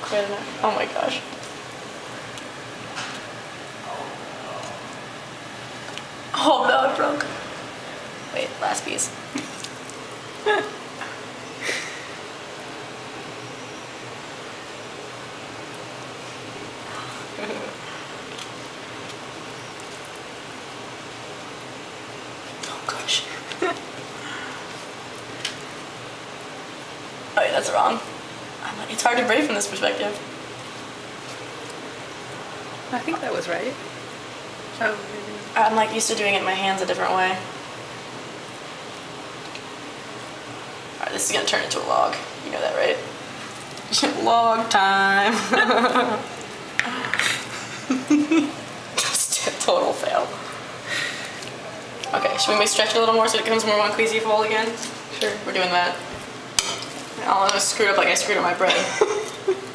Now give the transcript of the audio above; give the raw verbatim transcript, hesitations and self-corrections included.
Wait a minute. Oh my gosh. Oh no, it broke. Wait, last piece. Oh gosh. Oh wait, that's wrong. I'm like, it's hard to braid from this perspective. I think that was right. Oh, maybe. I'm like used to doing it in my hands a different way. Alright, this is gonna turn into a log. You know that, right? Log time. Just a total fail. Okay, should we maybe stretch it a little more so it becomes more one queasy fold again? Sure. We're doing that. I'll just screw it up like I screwed up my bread.